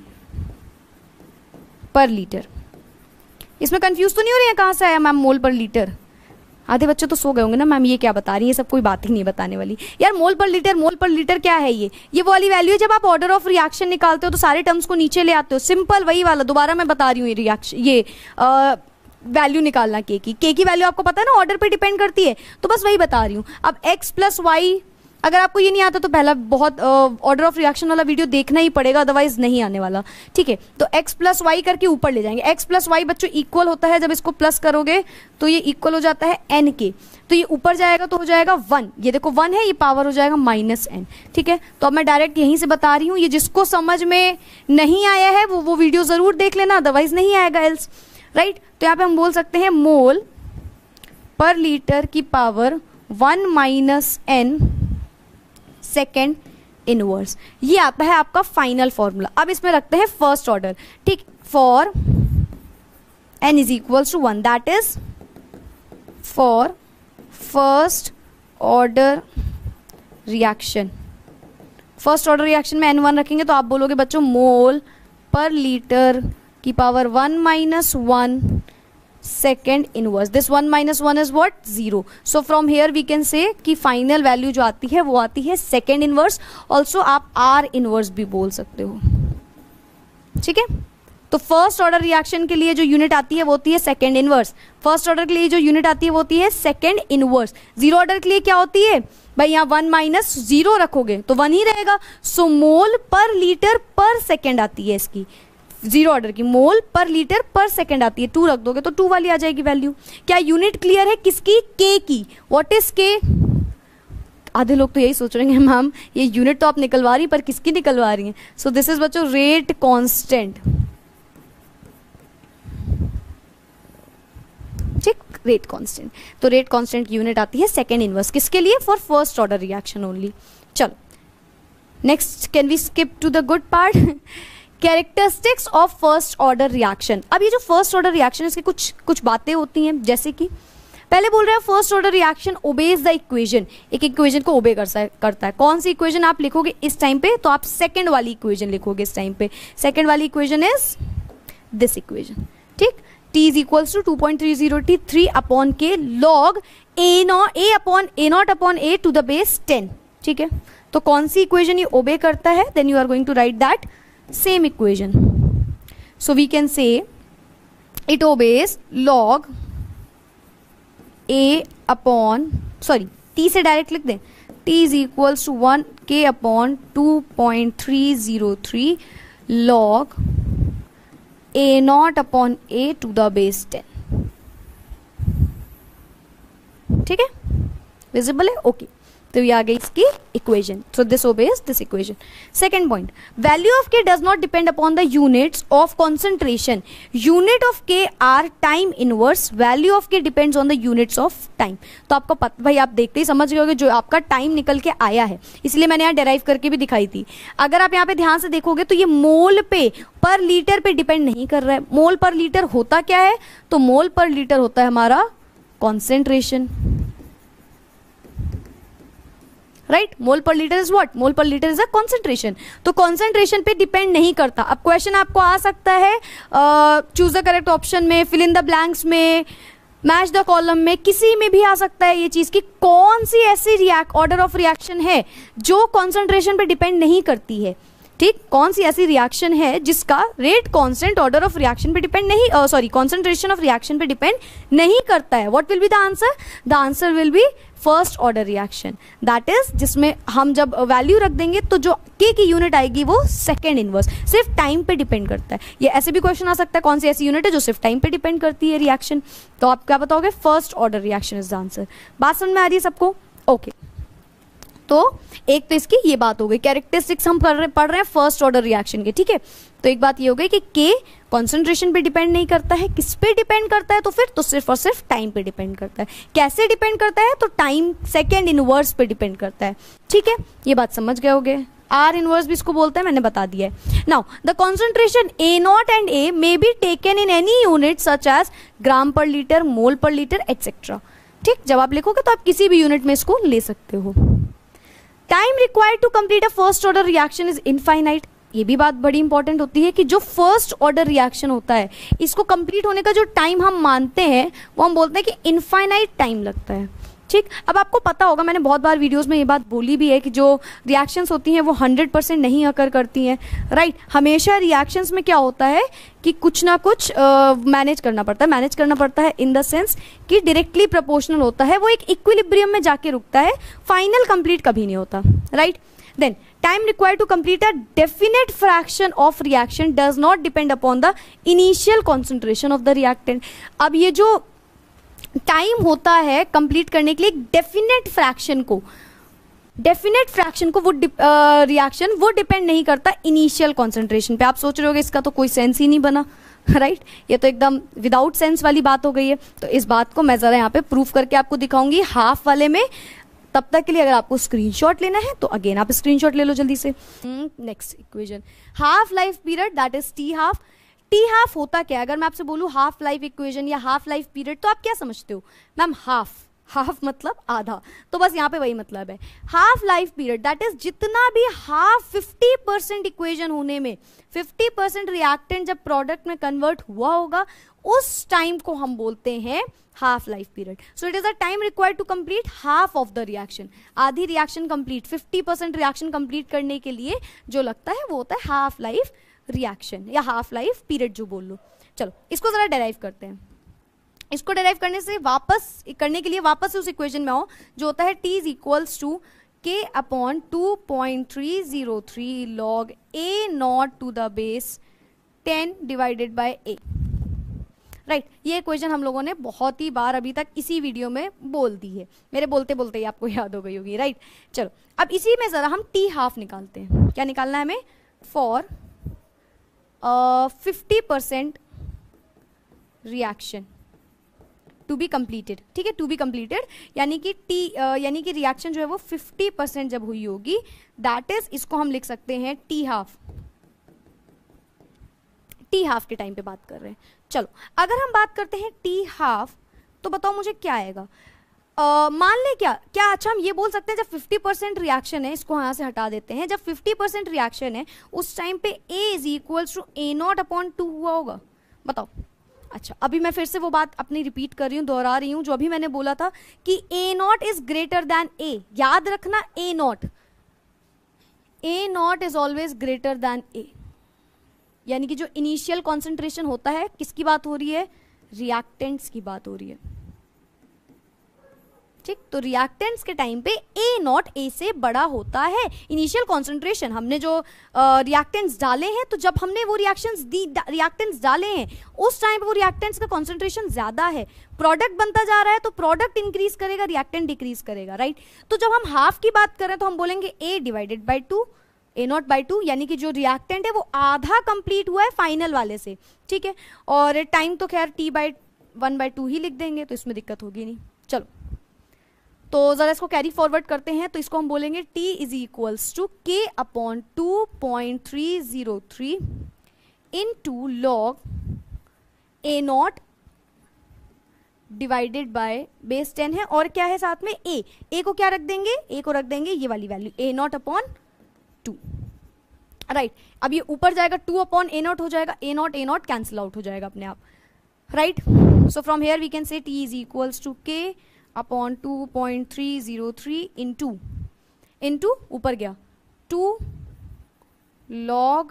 पर लीटर। इसमें कंफ्यूज तो नहीं हो रही है कहां से आया मैम मोल पर लीटर? आधे बच्चे तो सो गए होंगे ना, मैम ये क्या बता रही है, सब कोई बात ही नहीं बताने वाली यार। मोल पर लीटर क्या है? ये वो वाली वैल्यू है जब आप ऑर्डर ऑफ रिएक्शन निकालते हो तो सारे टर्म्स को नीचे ले आते हो, सिंपल वही वाला। दोबारा मैं बता रही हूँ, ये वैल्यू निकालना के की वैल्यू आपको पता है ना, ऑर्डर पे डिपेंड करती है, तो बस वही बता रही हूँ। अब x प्लस वाई, अगर आपको ये नहीं आता तो पहला बहुत ऑर्डर ऑफ रिएक्शन वाला वीडियो देखना ही पड़ेगा, अदरवाइज नहीं आने वाला, ठीक है। तो x प्लस वाई करके ऊपर ले जाएंगे। x प्लस वाई बच्चों इक्वल होता है, जब इसको प्लस करोगे तो ये इक्वल हो जाता है n के, तो ये ऊपर जाएगा तो हो जाएगा 1। ये देखो 1 है, ये पावर हो जाएगा -n, ठीक है। तो अब मैं डायरेक्ट यहीं से बता रही हूँ, ये जिसको समझ में नहीं आया है वो वीडियो जरूर देख लेना, अदरवाइज नहीं आएगा एल्स, राइट। तो यहाँ पे हम बोल सकते हैं मोल पर लीटर की पावर 1 - n सेकेंड इनवर्स। ये आता है आपका फाइनल फॉर्मूला। अब इसमें रखते हैं फर्स्ट ऑर्डर, ठीक। For n is equals to 1, that is for first order reaction. First order reaction में n1 रखेंगे तो आप बोलोगे बच्चों मोल पर लीटर की power 1 - 1 second inverse. This 1 - 1 is what? 0। So from here we can say कि फाइनल वैल्यू जो आती है वो आती है सेकेंड इनवर्स। ऑल्सो आप आर इनवर्स भी बोल सकते हो, ठीक है। तो फर्स्ट ऑर्डर रिएक्शन के लिए जो यूनिट आती है वो होती है सेकेंड इनवर्स। फर्स्ट ऑर्डर के लिए जो यूनिट आती है वो होती है सेकेंड इनवर्स। जीरो ऑर्डर के लिए क्या होती है भाई? यहाँ 1 - 0 रखोगे तो 1 ही रहेगा। सो मोल पर लीटर पर सेकेंड आती है इसकी, जीरो ऑर्डर की मोल पर लीटर पर सेकेंड आती है। 2 रख दोगे तो 2 वाली आ जाएगी वैल्यू। क्या यूनिट क्लियर है किसकी? के की। व्हाट इज के? आधे लोग तो यही सोच रहे हैं मैम ये यूनिट तो आप निकलवा रही पर किसकी निकलवा रही हैं? सो दिस इज बच्चों रेट कांस्टेंट, ठीक, रेट कांस्टेंट। तो रेट कांस्टेंट की यूनिट आती है सेकेंड इनवर्स, किसके लिए? For first order reaction only. चलो next, can we skip to the good part? Characteristics of first order reaction. अब ये जो फर्स्ट ऑर्डर रिएक्शन है इसकी कुछ बातें होती हैं, जैसे कि पहले बोल रहे हैं first order reaction obeys the equation, एक इक्वेशन को ओबे करता है। कौन सी इक्वेशन आप लिखोगे इस टाइम पे? तो आप सेकंड वाली इक्वेशन लिखोगे इस टाइम पे। सेकंड वाली इक्वेशन इज दिस इक्वेशन, ठीक। t is equals to 2.30t 3/k log a to the base 10, ठीक है। तो कौन सी इक्वेशन ये ओबे करता है? Then you are going to write that same equation. So we can say it obeys log t से डायरेक्ट लिख दें, t is equals to 1k/2.303 log a0/a to the base 10, ठीक है, विजिबल है? ओके। तो ये आ गई इसकी equation. So this obeys this equation. Second point, value of k does not depend upon the units of concentration. Unit of k are time inverse, value of k depends on the units of time. तो आपको भाई आप देखते ही समझ गए होगे जो आपका टाइम निकल के आया है, इसलिए मैंने यहाँ डेराइव करके भी दिखाई थी. अगर आप यहाँ पे ध्यान से देखोगे तो ये मोल पे पर लीटर पे डिपेंड नहीं कर रहा है. मोल पर लीटर होता क्या है, तो मोल पर लीटर होता है हमारा concentration. Right, mole per litre is what, mole per litre is a concentration. तो कॉन्सेंट्रेशन पे डिपेंड नहीं करता. अब क्वेश्चन आपको आ सकता है चूज द करेक्ट ऑप्शन में, फिल इन द ब्लैंक्स में, मैच द कॉलम में, किसी में भी आ सकता है ये चीज कि कौन सी ऐसी ऑर्डर ऑफ रिएक्शन है जो कॉन्सेंट्रेशन पे डिपेंड नहीं करती है. ठीक, कौन सी ऐसी रिएक्शन है जिसका rate constant order of reaction पे डिपेंड नहीं, सॉरी कॉन्सेंट्रेशन ऑफ रिएक्शन पे डिपेंड नहीं करता है. What will be the answer, the answer will be first order reaction. That is जिसमें हम जब वैल्यू रख देंगे तो जो के की यूनिट आएगी वो सेकेंड इनवर्स, सिर्फ टाइम पे डिपेंड करता है. ये ऐसे भी क्वेश्चन आ सकता है कौन सी ऐसी यूनिट है जो सिर्फ टाइम पे डिपेंड करती है रिएक्शन. तो आप क्या बताओगे, first order reaction is the answer. बात समझ में आ रही है सबको? ओके. तो एक तो इसकी ये बात हो गई, कैरेक्टरिस्टिक्स हम पढ़ रहे हैं फर्स्ट ऑर्डर रिएक्शन के. ठीक है, तो एक बात ये हो गई कि के कॉन्सेंट्रेशन पे डिपेंड नहीं करता है. किस पे डिपेंड करता है, तो फिर तो सिर्फ और सिर्फ टाइम पे डिपेंड करता है. कैसे डिपेंड करता है, तो टाइम सेकेंड इनवर्स पे डिपेंड करता है. ठीक है, ये बात समझ गए होगे. आर इनवर्स भी इसको बोलते हैं, मैंने बता दिया है. Now the concentration a not and a may be taken in any unit such as gram per litre, mole per litre etcetera. ठीक, जब आप लिखोगे तो आप किसी भी यूनिट में इसको ले सकते हो. Time required to complete a first order reaction is infinite. ये भी बात बड़ी इंपॉर्टेंट होती है कि जो फर्स्ट ऑर्डर रिएक्शन होता है इसको कंप्लीट होने का जो टाइम हम मानते हैं वो हम बोलते हैं कि इनफाइनाइट टाइम लगता है. ठीक, अब आपको पता होगा, मैंने बहुत बार वीडियोस में ये बात बोली भी है कि जो रिएक्शंस होती हैं वो 100% नहीं अकर करती हैं. राइट, हमेशा रिएक्शंस में क्या होता है कि कुछ ना कुछ मैनेज करना पड़ता है इन द सेंस कि डायरेक्टली प्रोपोर्शनल होता है, वो एक इक्विलिब्रियम में जाके रुकता है, फाइनल कंप्लीट कभी नहीं होता. Right, then time required to complete a definite fraction of reaction does not depend upon the initial concentration of the reactant. अब ये जो टाइम होता है कंप्लीट करने के लिए डेफिनेट फ्रैक्शन को वो रिएक्शन वो डिपेंड नहीं करता इनिशियल कॉन्सेंट्रेशन पे. आप सोच रहे होगे इसका तो कोई सेंस ही नहीं बना. राइट, ये तो एकदम विदाउट सेंस वाली बात हो गई है. तो इस बात को मैं जरा यहाँ पे प्रूफ करके आपको दिखाऊंगी हाफ वाले में. तब तक के लिए अगर आपको स्क्रीनशॉट लेना है तो अगेन आप स्क्रीनशॉट ले लो जल्दी से. Next equation, half life period that is t half. T half होता क्या है, अगर मैं आपसे बोलूं हाफ लाइफ इक्वेशन या हाफ लाइफ पीरियड तो आप क्या समझते हो? मैम हाफ मतलब आधा, तो बस यहाँ पे वही मतलब है. Half life period that is जितना भी हाफ 50% इक्वेशन होने में 50% रिएक्टेंट जब प्रोडक्ट में कन्वर्ट हुआ होगा उस टाइम को हम बोलते हैं half life period. So it is a time required to complete half of the reaction. आधी रिएक्शन कंप्लीट, 50% रिएक्शन कंप्लीट करने के लिए जो लगता है वो होता है हाफ लाइफ रिएक्शन या हाफ लाइफ पीरियड जो बोल लो. चलो इसको जरा डेराइव करते हैं. इसको डेराइव करने के लिए वापस उस इक्वेशन में आओ जो होता है t is equals to k upon 2.303 log a not to the base 10 divided by a. Right, ये इक्वेशन हम लोगों ने बहुत ही बार अभी तक इसी वीडियो में बोल दी है. मेरे बोलते बोलते ही आपको याद हो गई होगी. राइट, चलो अब इसी में जरा हम t हाफ निकालते हैं. क्या निकालना है हमें? For 50% reaction to be completed. ठीक है, टू बी कंप्लीटेड यानी कि रिएक्शन जो है वो 50% जब हुई होगी, दैट इज इसको हम लिख सकते हैं टी हाफ. टी हाफ के टाइम पे बात कर रहे हैं. चलो अगर हम बात करते हैं टी हाफ तो बताओ मुझे क्या आएगा. मान ले क्या अच्छा हम ये बोल सकते हैं जब 50% रिएक्शन है, इसको यहाँ से हटा देते हैं, जब 50% रिएक्शन है उस टाइम पे A is equals to A not upon 2 हुआ होगा. बताओ. अच्छा, अभी मैं फिर से वो बात अपनी रिपीट कर रही हूँ, दोहरा रही हूँ जो अभी मैंने बोला था कि A not is greater than A. याद रखना A not is always greater than A. यानी कि जो इनिशियल कॉन्सेंट्रेशन होता है किसकी बात हो रही है? रिएक्टेंट्स की बात हो रही है. ठीक। तो रिएक्टेंट्स के टाइम पे ए नॉट ए से बड़ा होता है। इनिशियल कॉन्सेंट्रेशन, हमने जो रिएक्टेंट्स डाले हैं, तो जब हमने वो रिएक्टेंट्स डाले हैं उस टाइम पे वो रिएक्टेंट्स का कॉन्सेंट्रेशन ज्यादा है, प्रोडक्ट बनता जा रहा है, तो प्रोडक्ट इंक्रीज करेगा, रिएक्टेंट डिक्रीज करेगा, राइट। तो जब हम हाफ की बात करें तो हम बोलेंगे a divided by 2, a not by 2, यानी कि जो रिएक्टेंट है वो आधा कंप्लीट हुआ है फाइनल वाले से, ठीक है। और टाइम तो खैर टी बाई 1/2 ही लिख देंगे, तो इसमें दिक्कत होगी नहीं। चलो, तो जरा इसको कैरी फॉरवर्ड करते हैं, तो इसको हम बोलेंगे t is equals to k upon 2.303 into log a not divided by base 10 है, और क्या है साथ में a को क्या रख देंगे, a को रख देंगे ये वाली value a not upon 2, right. अब ये ऊपर जाएगा 2 अपॉन a नॉट हो जाएगा, a नॉट कैंसिल आउट हो जाएगा अपने आप, right. So from here we can say t is equals to k upon 2.303 into ऊपर गया 2 log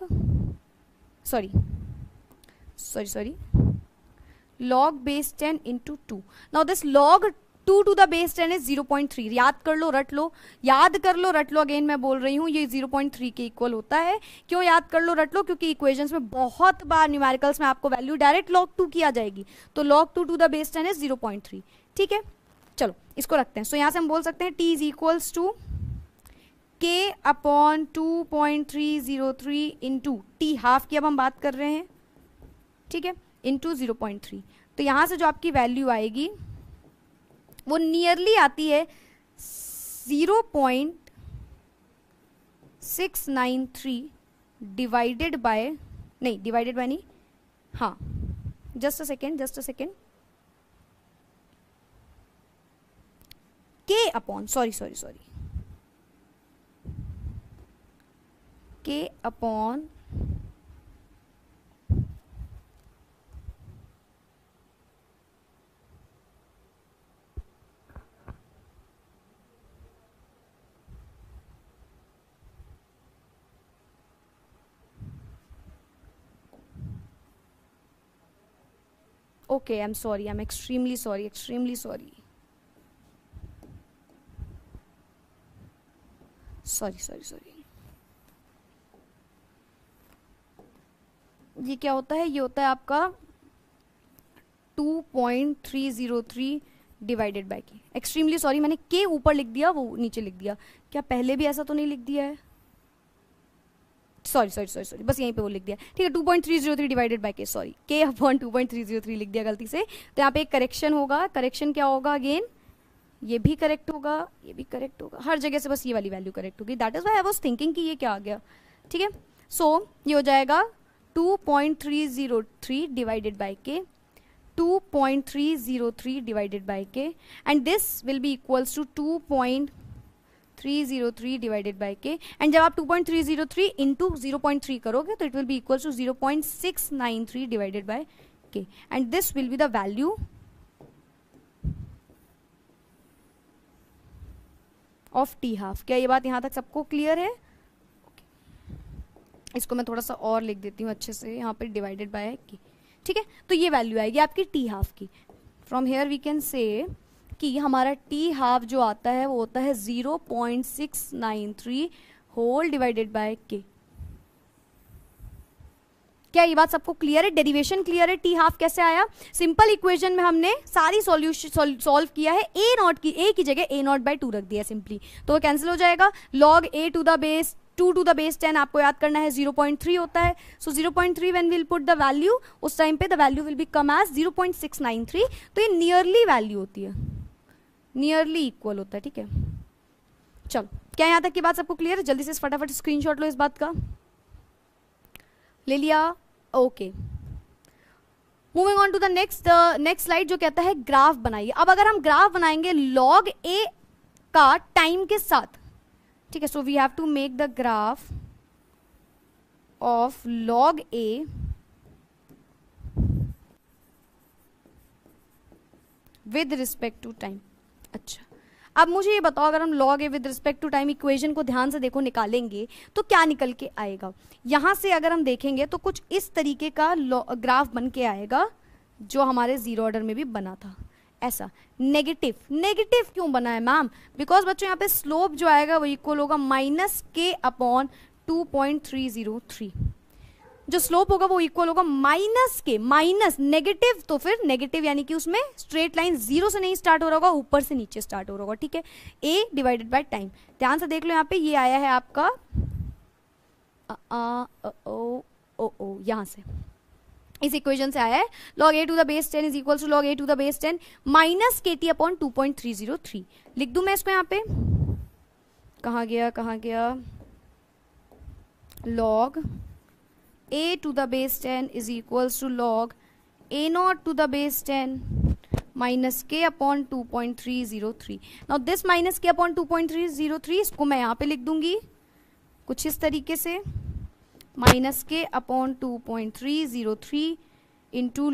log base 10 into 2. Now this log 2 to the base 10 is 0.3. याद कर लो, रट लो अगेन मैं बोल रही हूँ, ये 0.3 के इक्वल होता है। क्यों याद कर लो, रट लो, क्योंकि इक्वेशंस में बहुत बार न्यूमेरिकल्स में आपको वैल्यू डायरेक्ट log 2 की आ जाएगी, तो log 2 to the base 10 is 0.3, ठीक है। चलो इसको रखते हैं। सो यहाँ से हम बोल सकते हैं t is equals to k upon 2.303 into t half की अब हम बात कर रहे हैं, ठीक है, इंटू 0.3। तो यहाँ से जो आपकी वैल्यू आएगी वो नियरली आती है 0.693 डिवाइडेड बाय नहीं, हाँ, just a second, k upon k upon okay, I'm sorry, I'm extremely sorry. Sorry. ये क्या होता है, ये होता है आपका 2.303 divided by k. Extremely sorry, मैंने के ऊपर लिख दिया, वो नीचे लिख दिया। क्या पहले भी ऐसा तो नहीं लिख दिया है? सॉरी, बस यहीं पे वो लिख दिया, ठीक है। 2.303 divided by k, sorry, k upon 2.303 लिख दिया गलती से। तो यहाँ पे एक करेक्शन होगा। करेक्शन क्या होगा? अगेन ये भी करेक्ट होगा, ये भी करेक्ट होगा, हर जगह से बस ये वाली वैल्यू करेक्ट होगी। That is why I was thinking कि ये क्या आ गया, ठीक है। सो ये हो जाएगा 2.303 divided by k, 2.303 divided by k, and this will be equals to 2.303 divided by k. And जब आप 2.303 इंटू 0.3 करोगे तो it will be equals to 0.693 divided by k, and this will be the value of t half. क्या ये बात यहां तक सबको क्लियर है? इसको मैं थोड़ा सा और लिख देती हूँ अच्छे से, यहाँ पे डिवाइडेड बाय की, ठीक है। तो ये वैल्यू आएगी आपकी टी हाफ की। From here we can say कि हमारा टी हाफ जो आता है वो होता है 0.693 होल डिवाइडेड बाय के। क्या ये बात सबको क्लियर है? डेरिवेशन क्लियर है? टी हाफ कैसे आया? सिंपल इक्वेशन में हमने सारी सॉल्यूशन सॉल्व किया है। ए नॉट की ए की जगह ए नॉट बाय 2 रख दिया सिंपली, तो वो कैंसिल हो जाएगा। Log a to the base 2 to the base 10 आपको याद करना है 0.3 होता है। So 0.3 when will put the value, उस टाइम पे the value will be come as 0.693। तो ये नियरली वैल्यू होती है, नियरली इक्वल होता है, ठीक है। चलो, क्या यहाँ तक की बात सबको क्लियर है? जल्दी से फटाफट स्क्रीनशॉट लो इस बात का। ले लिया? Okay. Moving on to the next slide जो कहता है ग्राफ बनाइए। अब अगर हम ग्राफ बनाएंगे लॉग ए का टाइम के साथ, ठीक है, so we have to make the graph of log a with respect to time. अच्छा, अब मुझे ये बताओ, अगर हम log a with respect to time equation को ध्यान से देखो निकालेंगे तो क्या निकल के आएगा? यहां से अगर हम देखेंगे तो कुछ इस तरीके का ग्राफ बन के आएगा जो हमारे जीरो ऑर्डर में भी बना था। ऐसा। नेगेटिव, नेगेटिव क्यों बना है मैम? बिकॉज बच्चों यहाँ पे स्लोप जो आएगा वो इक्वल होगा माइनस के अपॉन 2.303। जो स्लोप होगा वो इक्वल होगा माइनस के, माइनस नेगेटिव, तो फिर नेगेटिव यानी कि उसमें स्ट्रेट लाइन जीरो से नहीं स्टार्ट हो रहा होगा, ऊपर से नीचे स्टार्ट हो रहा होगा, ठीक है। ए डिवाइडेड बाय टाइम, ध्यान से देख लो यहाँ पे ये आया है आपका यहाँ से, इस इक्वेशन से आया है log a to the base 10 is equal to log a to the base 10 minus के टी अपॉन 2.303। लिख दूं मैं इसको यहाँ पे, कहाँ गया, log a to the base 10 is equal to log a not to the base 10 minus k upon 2.303। Now this minus k upon 2.303 इसको मैं यहाँ पे लिख दूंगी कुछ इस तरीके से, minus k upon 2.303 into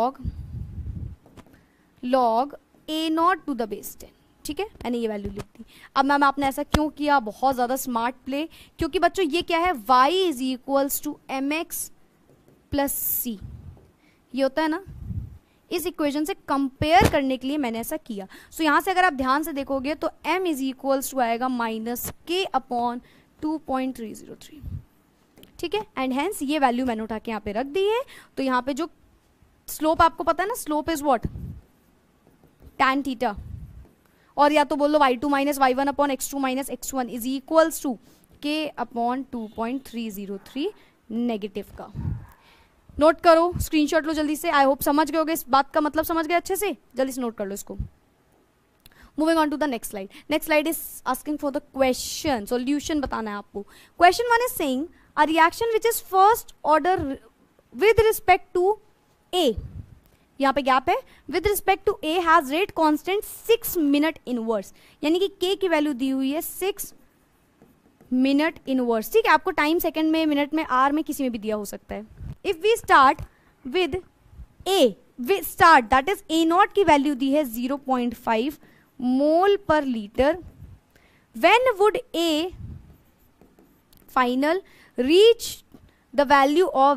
log a not to the base 10, ठीक है, मैंने ये वैल्यू लिख दी। अब मैम आपने ऐसा क्यों किया? बहुत ज्यादा स्मार्ट प्ले, क्योंकि बच्चों ये क्या है, y is equals to m x plus c, ये होता है ना, इस इक्वेशन से कंपेयर करने के लिए मैंने ऐसा किया। सो यहाँ से अगर आप ध्यान से देखोगे तो m इज इक्वल्स टू आएगा माइनस के अपॉन 2.303, ठीक है, एंड हेंस ये वैल्यू मैंने उठा के यहाँ पे रख दी है। तो यहाँ पे जो स्लोप आपको पता है ना, slope is what, tan theta, और या तो बोल लो y2 minus y1 upon x2 minus x1 is equals to k upon 2.303 negative का। नोट करो, स्क्रीनशॉट लो जल्दी से, आई होप समझ गए होगे, इस बात का मतलब समझ गए अच्छे से, जल्दी से नोट कर लो इसको। Moving on to the next slide. Next slide is asking for the question, solution बताना है आपको। Question 1 is saying a reaction which is first order with respect to A, यहाँ पे गैप है, with respect to A has rate constant 6 minute inverse, यानी कि K की वैल्यू दी हुई है 6 मिनट इनवर्स, ठीक है, आपको टाइम सेकंड में, मिनट में, आर में, किसी में भी दिया हो सकता है। If we start with A, start that is A not की वैल्यू दी है 0.5 mole per litre, when would A final reach the value of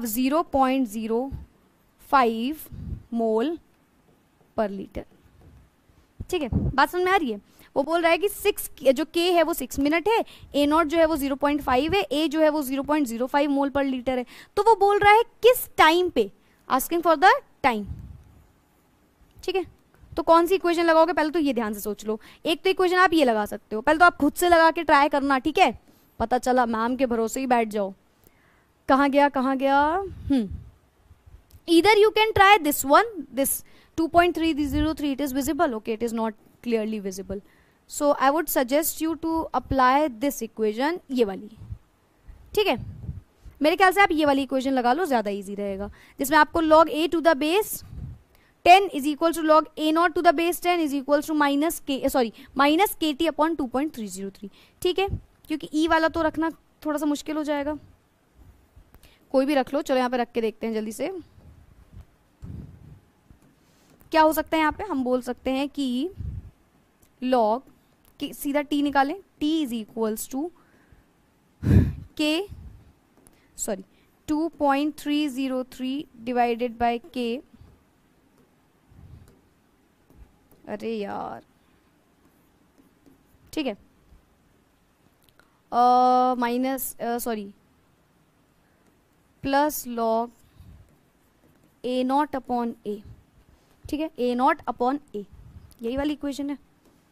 0.05 mole per litre, ठीक है, बात समझ में आ रही है। वो बोल रहा है कि 6 जो K है वो 6 मिनट है, A नॉट जो है वो 0.5 है, A जो है वो 0.05 मोल पर लीटर है, तो वो बोल रहा है किस टाइम पे, आस्किंग फॉर द टाइम, ठीक है। तो कौन सी इक्वेशन लगाओगे, पहले तो ये ध्यान से सोच लो। एक तो इक्वेशन आप ये लगा सकते हो, पहले तो आप खुद से लगा के ट्राई करना, ठीक है, पता चला मैम के भरोसे ही बैठ जाओ। कहाँ गया either you can try this one, this 2.303, it is visible, okay, it is not clearly visible, so I would suggest you to apply this equation, ये वाली, ठीक है, मेरे ख्याल से आप ये वाली इक्वेशन लगा लो, ज्यादा इजी रहेगा, जिसमें आपको log a to the base 10 is equal to log a naught to the base 10 is equal to minus kt upon 2.303, ठीक है, क्योंकि e वाला तो रखना थोड़ा सा मुश्किल हो जाएगा, कोई भी रख लो, चलो यहाँ पे रख के देखते हैं जल्दी से। क्या हो सकता है यहाँ पे, हम बोल सकते हैं कि log के सीधा t निकालें, t is equals to k 2.303 divided by k, अरे यार, ठीक है, plus log a not upon a, ठीक है, a नॉट अपॉन a, यही वाली इक्वेशन है।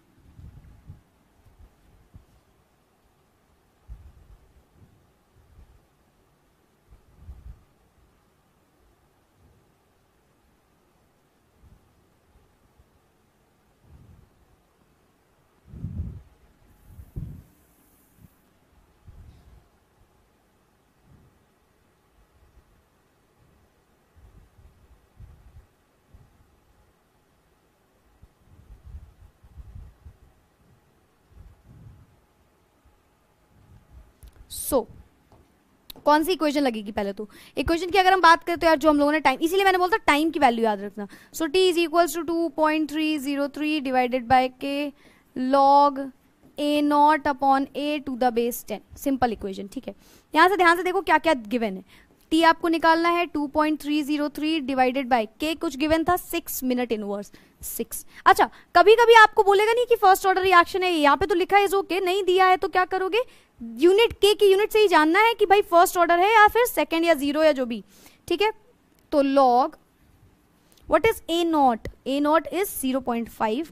कौन सी इक्वेशन लगेगी, पहले तो इक्वेशन की अगर हम बात करें तो यार जो हम लोगों ने टाइम, इसीलिए मैंने बोलता टाइम की वैल्यू याद रखना। So t is equals to 2.303 divided by k log a not upon a to the base 10, simple equation, ठीक है। यहाँ से ध्यान से देखो क्या क्या गिवन है, टी आपको निकालना है 2.303 डिवाइडेड बाय के, कुछ गिवन था 6 मिनट इनवर्स 6। अच्छा, कभी कभी आपको बोलेगा नहीं कि फर्स्ट ऑर्डर रिएक्शन है, यहाँ पे तो लिखा है ओके, नहीं दिया है तो क्या करोगे, यूनिट के की यूनिट से ही जानना है कि भाई फर्स्ट ऑर्डर है या फिर सेकेंड या जीरो या जो भी, ठीक है। तो log what is a not, a not is 0.5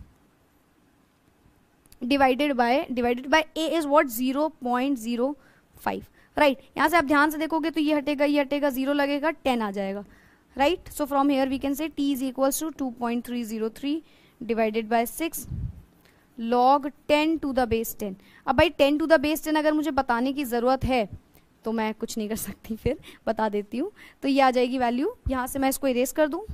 divided by a is what 0.05, right. यहां से आप ध्यान से देखोगे तो ये हटेगा, ये हटेगा, 0 लगेगा, 10 आ जाएगा, right. So from here we can say t is equals to 2.303 divided by 6 log 10 to the base 10। अब भाई 10 टू द बेस 10 अगर मुझे बताने की जरूरत है तो मैं कुछ नहीं कर सकती, फिर बता देती हूँ। तो ये आ जाएगी वैल्यू, यहां से मैं इसको इरेज कर दूं,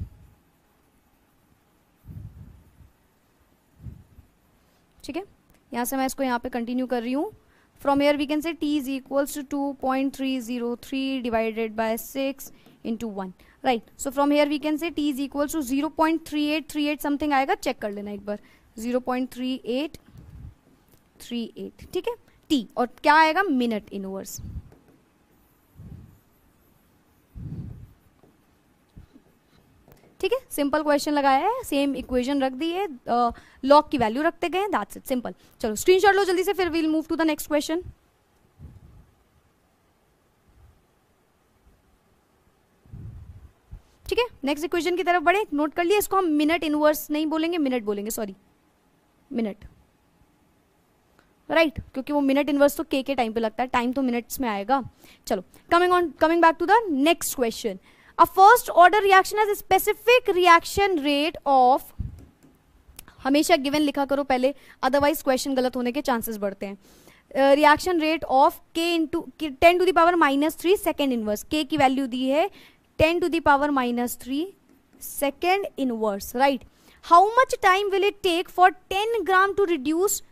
ठीक है। यहां से मैं इसको यहाँ पे कंटिन्यू कर रही हूँ। From here we can say t is equals to 2.303 divided by 6 into 1, right. So from here we can say t is equals to 0.3838 something आएगा, चेक कर लेना एक बार, 0.3838, ठीक है, t, और क्या आएगा, मिनट इनवर्स। ठीक है, सिंपल क्वेश्चन लगाया है, सेम इक्वेशन रख दी है, लॉग की वैल्यू रखते गए, दैट्स इट, सिंपल। चलो स्क्रीनशॉट लो जल्दी से, फिर we'll move to the next question. ठीक है, नेक्स्ट इक्वेशन की तरफ बढ़े, नोट कर लिया इसको, हम मिनट इनवर्स नहीं बोलेंगे, मिनट बोलेंगे, सॉरी मिनट, राइट, क्योंकि वो मिनट इनवर्स तो के टाइम पे लगता है, टाइम तो मिनट्स में आएगा। चलो coming back to the next question. A first order reaction has a specific reaction rate of, हमेशा गिवन लिखा करो पहले, अदरवाइज क्वेश्चन गलत होने के चांसेस बढ़ते हैं। Reaction rate of k into 10 to the power -3 second inverse, k की वैल्यू दी है 10 to the power -3 second inverse, right. How much time will it take for 10 gram to reduce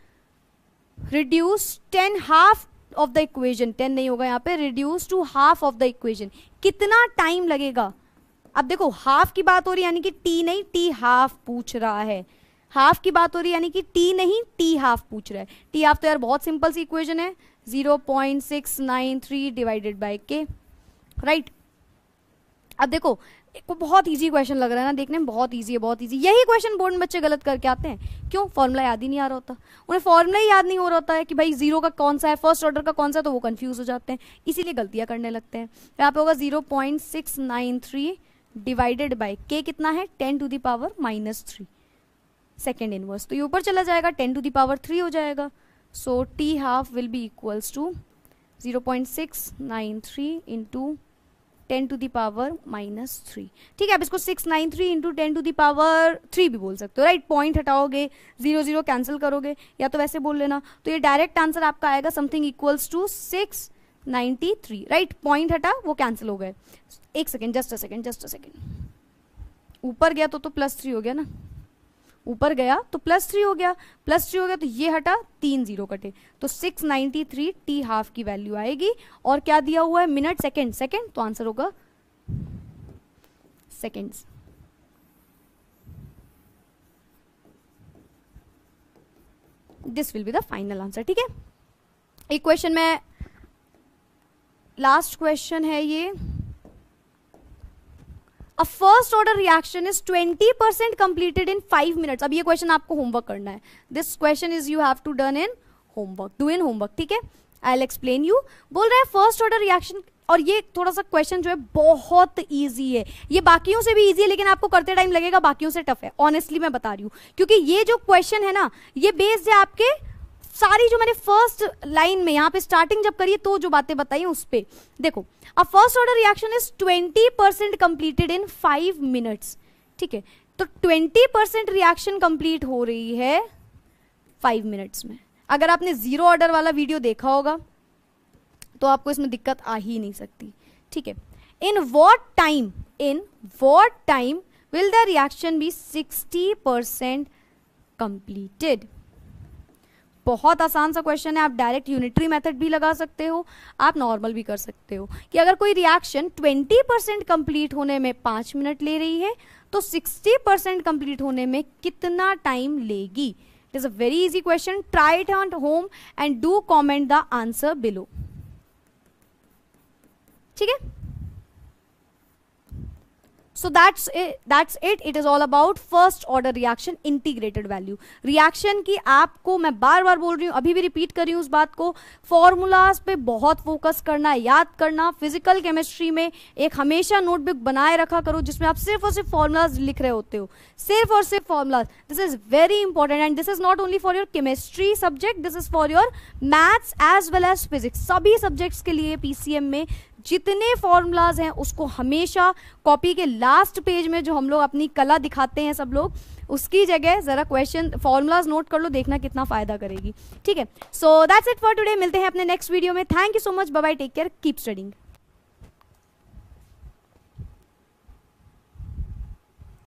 10 half of the equation, 10 नहीं होगा यहाँ पे, reduce to half of the equation, कितना टाइम लगेगा। अब देखो हाफ की बात हो रही है यानी कि टी नहीं, टी हाफ पूछ रहा है, हाफ की बात हो रही है यानी कि टी नहीं, टी हाफ पूछ रहा है। टी हाफ तो यार बहुत सिंपल सी इक्वेशन है, 0.693 डिवाइडेड बाय के, राइट। अब देखो को बहुत इजी क्वेश्चन लग रहा है ना देखने में, बहुत इजी है, बहुत इजी। यही क्वेश्चन बोर्ड में बच्चे गलत करके आते हैं, क्यों, फॉर्मूला याद ही नहीं आ रहा होता उन्हें, फॉर्मूला ही याद नहीं हो रहा होता है कि भाई जीरो का कौन सा है, फर्स्ट ऑर्डर का कौन सा है, तो वो कंफ्यूज हो जाते हैं, इसीलिए गलतियां करने लगते हैं। यहाँ पे होगा 0.693 डिवाइडेड बाय के कितना है, 10 to the power -3 second inverse, तो ये ऊपर चला जाएगा, 10 टू द पावर 3 हो जाएगा। So t half will be equals to 0.693 into 10 to the power -3, ठीक है। अब इसको 693 इंटू 10 टू द पावर 3 भी बोल सकते हो, राइट। पॉइंट हटाओगे, 0 0 कैंसिल करोगे, या तो वैसे बोल लेना, तो ये डायरेक्ट आंसर आपका आएगा something equals to 693, right. Point हटा, वो कैंसिल हो गए। एक सेकेंड, जस्ट अ सेकेंड, ऊपर गया तो +3 हो गया ना, ऊपर गया तो +3 हो गया, +3 हो गया तो ये हटा, 3 0 कटे, तो 693 टी हाफ की वैल्यू आएगी। और क्या दिया हुआ है, मिनट, सेकेंड, तो आंसर होगा seconds. This will be the final answer, ठीक है। एक क्वेश्चन में, लास्ट क्वेश्चन है ये, A first order reaction is 20% completed in 5 minutes. अब ये क्वेश्चन आपको होमवर्क करना है, this question is you have to done in homework, do in homework, ठीक है। I will explain you. बोल रहा है फर्स्ट ऑर्डर रिएक्शन, और ये थोड़ा सा क्वेश्चन जो है बहुत इजी है, ये बाकियों से भी इजी है लेकिन आपको करते टाइम लगेगा बाकियों से टफ है, ऑनेस्टली मैं बता रही हूँ, क्योंकि ये जो क्वेश्चन है ना, ये बेस्ड है आपके सारी जो मैंने फर्स्ट लाइन में यहाँ पे स्टार्टिंग जब करिए तो जो बातें बताई उस पे। देखो, a first order reaction is 20% completed in 5 minutes, ठीक है। तो 20% रिएक्शन कंप्लीट हो रही है 5 मिनट्स में। अगर आपने जीरो ऑर्डर वाला वीडियो देखा होगा तो आपको इसमें दिक्कत आ ही नहीं सकती, ठीक है। In what time will the reaction be 60% completed. बहुत आसान सा क्वेश्चन है, आप डायरेक्ट यूनिटरी मेथड भी लगा सकते हो, आप नॉर्मल भी कर सकते हो, कि अगर कोई रिएक्शन 20% कंप्लीट होने में 5 मिनट ले रही है तो 60% कंप्लीट होने में कितना टाइम लेगी। It is a very easy question, try it at home and do comment the answer below, ठीक है। So that's it it is all about first order reaction integrated value reaction की। आपको मैं बार बार बोल रही हूँ, अभी भी रिपीट कर रही हूँ उस बात को, फॉर्मूलाज पे बहुत फोकस करना, याद करना। फिजिकल केमिस्ट्री में एक हमेशा नोटबुक बनाए रखा करो जिसमें आप सिर्फ और सिर्फ फॉर्मूलाज लिख रहे होते हो, सिर्फ और सिर्फ formulas. This is very important and this is not only for your chemistry subject, this is for your maths as well as physics. सभी सब्जेक्ट्स के लिए पीसीएम में जितने फॉर्मूलाज हैं उसको हमेशा कॉपी के लास्ट पेज में, जो हम लोग अपनी कला दिखाते हैं सब लोग, उसकी जगह जरा क्वेश्चन फॉर्मूलाज नोट कर लो, देखना कितना फायदा करेगी। ठीक है, so that's it for today. मिलते हैं अपने नेक्स्ट वीडियो में। Thank you so much, bye bye, take care, keep studying.